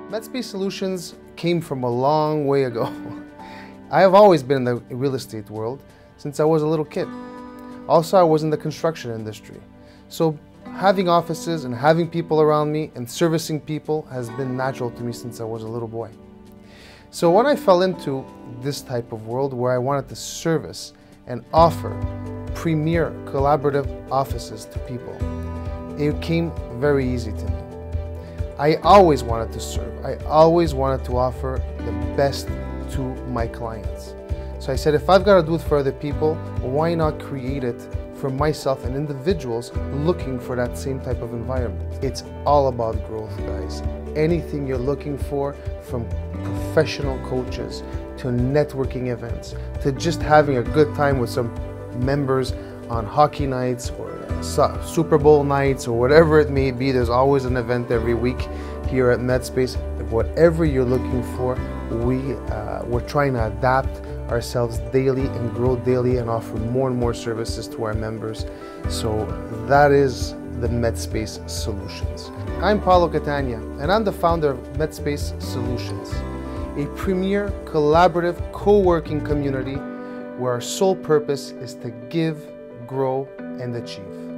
MedSpace Solutions came from a long way ago. I have always been in the real estate world since I was a little kid. Also, I was in the construction industry. So having offices and having people around me and servicing people has been natural to me since I was a little boy. So when I fell into this type of world where I wanted to service and offer premier collaborative offices to people, it came very easy to me. I always wanted to serve. I always wanted to offer the best to my clients. So I said, if I've got to do it for other people, why not create it for myself and individuals looking for that same type of environment? It's all about growth, guys. Anything you're looking for, from professional coaches to networking events, to just having a good time with some members on hockey nights or Super Bowl nights or whatever it may be. There's always an event every week here at MedSpace. Whatever you're looking for, we're trying to adapt ourselves daily and grow daily and offer more and more services to our members. So that is the MedSpace Solutions. I'm Paolo Catania, and I'm the founder of MedSpace Solutions, a premier collaborative co-working community where our sole purpose is to give, grow, and achieve.